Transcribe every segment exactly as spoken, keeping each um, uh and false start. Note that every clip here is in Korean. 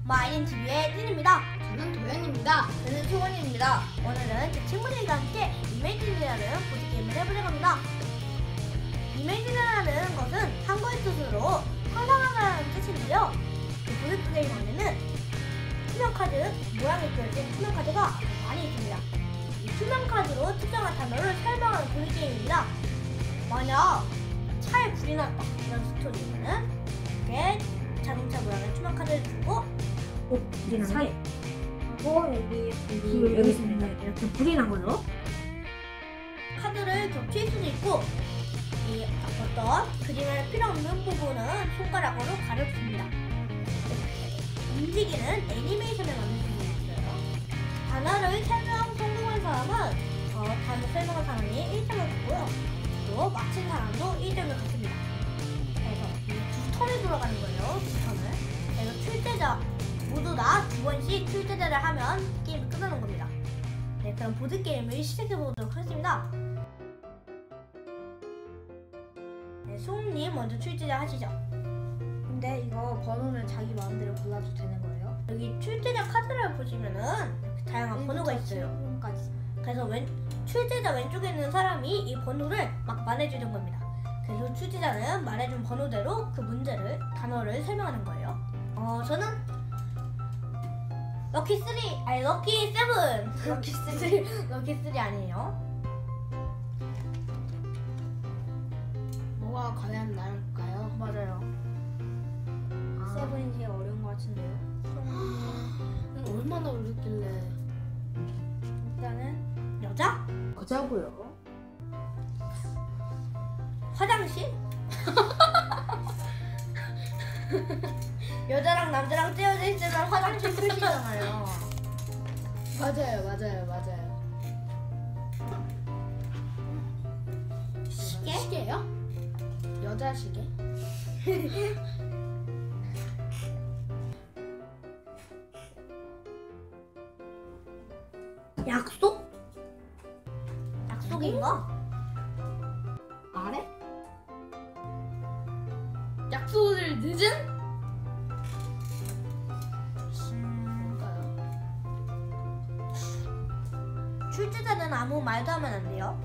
마이린티비의 찐입니다. 저는 도현입니다. 저는 수원입니다. 오늘은 제 친구들과 함께 이메이지라는 보드게임을 해보려고 합니다. 이메이지라는 것은 한국의 뜻으로 상상하라는 뜻인데요. 이 보드게임 안에는 투명 카드 모양이 그려진 투명 카드가 많이 있습니다. 이 투명 카드로 특정한 단어를 설명하는 보드게임입니다. 만약 차에 불이 났다 이런 스토리는 이렇게 자동차 모양의 투명 카드를 주고 어, 불이 난 게? 뭐 여기 불 여기 있습니다. 이렇게 불이 난 거죠? 카드를 겹칠 수도 있고 이 어떤 그림에 필요 없는 부분은 손가락으로 가려줍니다. 움직이는 애니메이션을 만들 수 있어요. 단어를 설명 성공한 사람은 어, 단어 설명한 사람이 일 점을 받고요. 또 맞힌 사람도 일 점을 받습니다. 그래서 이 두 턴을 돌아가는 거예요. 두 턴을. 그래서 출제자 모두 다 두 번씩 출제자를 하면 게임이 끝나는 겁니다. 네, 그럼 보드게임을 시작해 보도록 하겠습니다. 네, 수홍님 먼저 출제자 하시죠. 근데 이거 번호는 자기 마음대로 골라도 되는 거예요? 여기 출제자 카드를 보시면은 이렇게 다양한 번호가 있어요. 까지. 그래서 왼, 출제자 왼쪽에 있는 사람이 이 번호를 막 말해주는 겁니다. 그래서 출제자는 말해준 번호대로 그 문제를, 단어를 설명하는 거예요. 어, 저는 럭키 쓰리, 아니 럭키 세븐. 럭키 쓰리, 럭키 쓰리 아니에요. 뭐가 과연 나을까요? 맞아요. 아. 세븐이 제일 어려운 것 같은데요? 얼마나 어렵길래? 일단은 여자? 여자고요. 화장실? 여자랑 남자랑 떼어져 있으면 화장실 표시잖아요. 맞아요, 맞아요, 맞아요. 시계? 시계요? 여자 시계? 약속? 약속인가? 아래? 약속을 늦은? 출제자는 아무 말도 하면 안 돼요.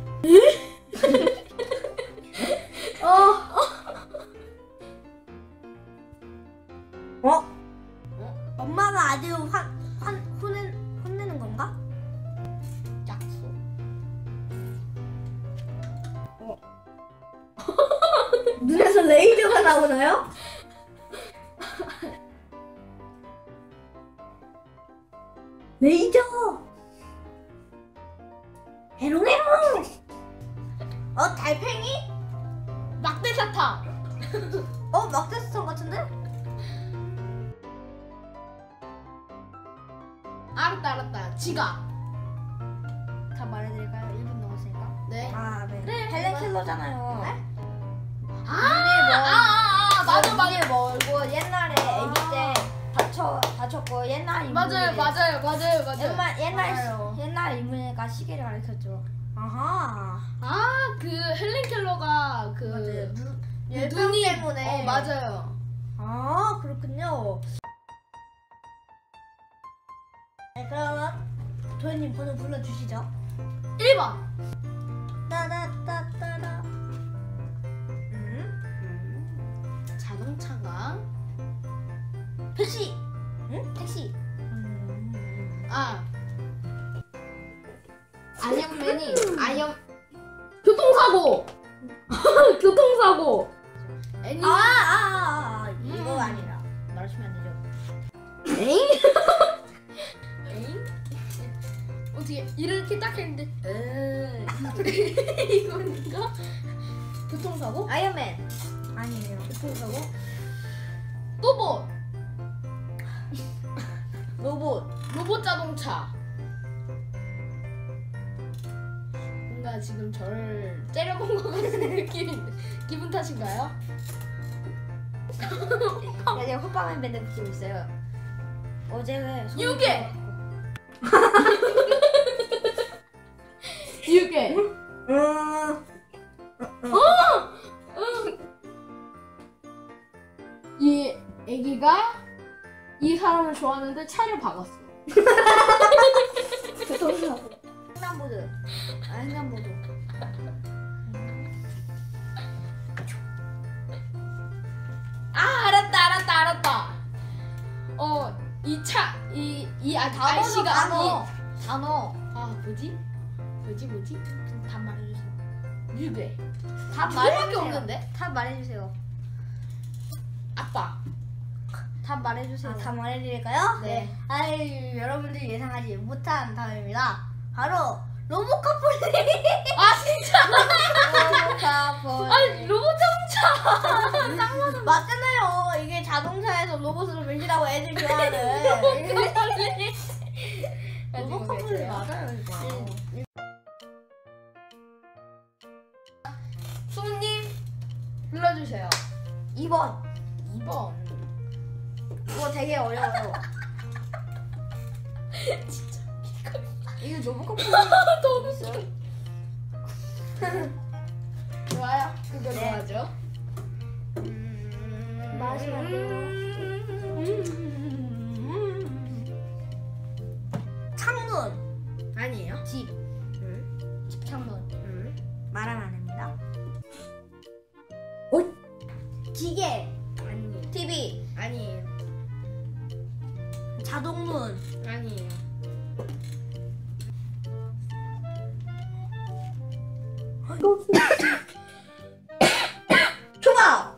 어? 어? 엄마가 아들 환, 환, 혼내, 혼내는 건가? 약속. 눈에서 레이저가 나오나요? 레이저! 해롱해롱! 어, 달팽이? 막대사탕. 어, 막대수성 같은데? 알았다, 알았다. 지갑. 다 말해드릴까요? 일 분 넘었으니까. 네. 아, 네. 네, 헬렌 킬러잖아요. 네? 아, 눈이 아, 아, 아, 맞아, 맞아. 눈이 멀고 옛날에 아기 때 다쳐, 다쳤고 옛날 인물이 맞아요, 맞아요, 맞아요, 맞아요. 옛날, 옛날, 맞아요. 옛날 인물이니까 시계를 가르쳤죠. 아하. 아, 그 헬렌 켈러가 그 맞아요. 눈, 그 열병 눈이 때문에. 어, 맞아요. 아, 그렇군요. 네, 그러면 도현님 번호 불러주시죠. 일 번. 따다따따다. 음? 자동차가 택시. 응? 택시. 음. 아. 아이언맨이 아이언 교통사고. 교통사고. 애니 아, 아, 아, 아, 이거 아니라 말하시면 안 되죠. 에잉? 에잉? 어떻게 이렇게 딱 했는데 에이 이건가? 교통사고? 아이언맨. 아니에요. 교통사고? 로봇. 로봇. 로봇 자동차. 뭔가 지금 저를 째려본 것 같은 느낌인데 기분 탓인가요? 제가 호빵맨 밴드 붙이고 있어요. 어제 손이 유괴! 들어갔고. 유괴. 음... 이 애기가 이 사람을 좋아하는데 차를 박았어. 교통사고. 횡단보도. 아 횡단보도. 아 알았다 알았다 알았다. 어 이 차 이 이 아 단어죠, 아저씨가 단어. 이 단어. 아 뭐지? 뭐지 뭐지? 답 말해주세요. 유배. 답 그거밖에 말해주세요. 없는데? 답 말해주세요. 아빠. 답 말해주세요. 아, 답 말해드릴까요? 네. 아유, 여러분들 예상하지 못한 답입니다. 바로 로보캅 아 진짜. 로보캅 아니 로봇 자동차. 맞잖아요. 이게 자동차에서 로봇으로 변신하고 애들 좋아하는 로보캅 맞아요 이거. 수님 불러주세요. 이 번. 이 번. 이거 되게 어려워요. 진짜 이게 로보캅 너무 웃겨. 좋아요. 그거 네. 좋아하죠. 음... 마시면 안 돼요. 창문. 아니에요. 집. 응. 집 창문. 음, 말하면 안 됩니다. 어? 기계, 아니에요. 티비, 아니에요. 자동문, 아니에요. 초밥.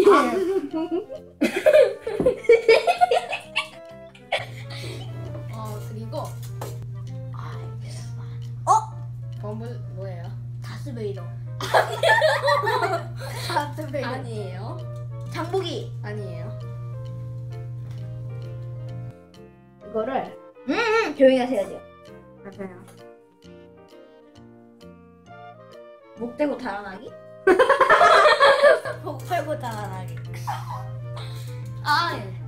어 그리고 어? 범부 뭐예요? 다스베이더. 다스베이더. 아니에요. 장보기. 아니에요. 이거를 음 조용히 하셔야죠. 맞아요. 목 대고 달아나기? 복 팔고 달아나기. 아 예.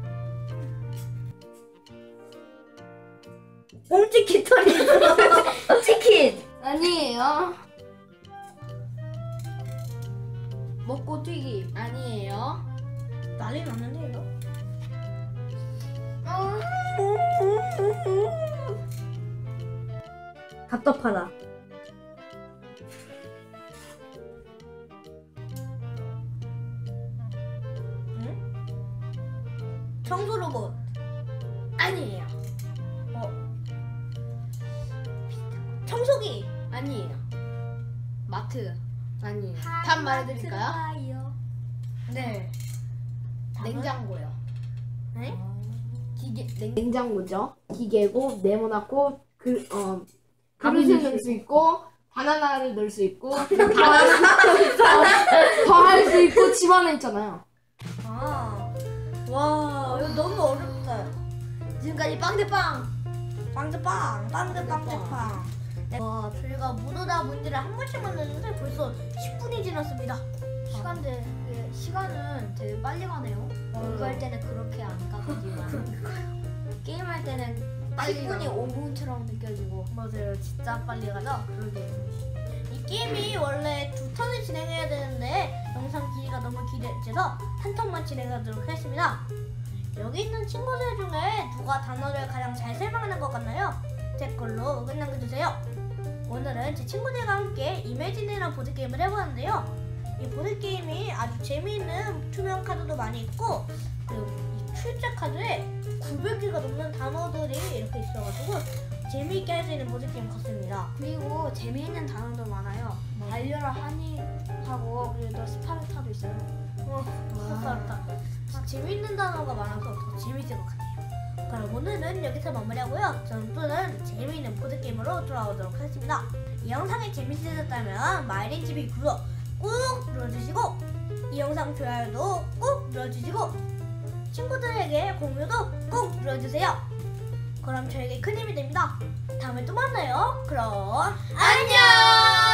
꽁치킨 털이 있어. 치킨. 아니에요. 먹고 튀기. 아니에요. 난리 났는데 이거. 답답하다. 응? 청소 로봇. 아니에요. 청소기. 아니에요. 마트. 아니에요. 답 말해드릴까요? 네. 냉장고요. 네? 기계 냉, 냉장고죠. 기계고 네모나고 그어 그릇을 아버지. 넣을 수 있고 바나나를 넣을 수 있고 더할 수 있고 집 안에 있잖아요. 아. 와, 이거 너무 어렵다. 지금까지 빵대빵. 빵대빵. 빵대빵대빵. 네. 와, 저희가 모두 다 문제를 한 번씩 만났는데 벌써 십 분이 지났습니다. 시간대 예, 시간은 되게 빨리 가네요. 공부할 때는 그렇게 안 가지만 게임할 때는 빨리 십 분이 가. 오 분처럼 느껴지고. 맞아요. 진짜 빨리 가죠? 그러게. 이 게임이 원래 두 턴을 진행해야 되는데 영상 길이가 너무 길어져서 한 턴만 진행하도록 하겠습니다. 여기 있는 친구들 중에 누가 단어를 가장 잘 설명하는 것 같나요? 댓글로 의견 남겨주세요. 오늘은 제 친구들과 함께 이매진이라는 보드게임을 해보았는데요. 이 보드게임이 아주 재미있는 투명 카드도 많이 있고 그리고 이 출제 카드에 구백 개가 넘는 단어들이 이렇게 있어가지고 재미있게 할 수 있는 보드게임 같습니다. 그리고 재미있는 단어도 많아요. 알려라 하니하고 그리고 스파르타도 있어요. 어, 스파르타. 재미있는 단어가 많아서 더 재밌을 것 같아요. 그럼 오늘은 여기서 마무리하고요. 저는 또는 재미있는 보드게임으로 돌아오도록 하겠습니다. 이 영상이 재밌으셨다면 마이린티비 구독 꾹 눌러주시고 이 영상 좋아요도 꾹 눌러주시고 친구들에게 공유도 꾹 눌러주세요. 그럼 저에게 큰 힘이 됩니다. 다음에 또 만나요. 그럼 안녕.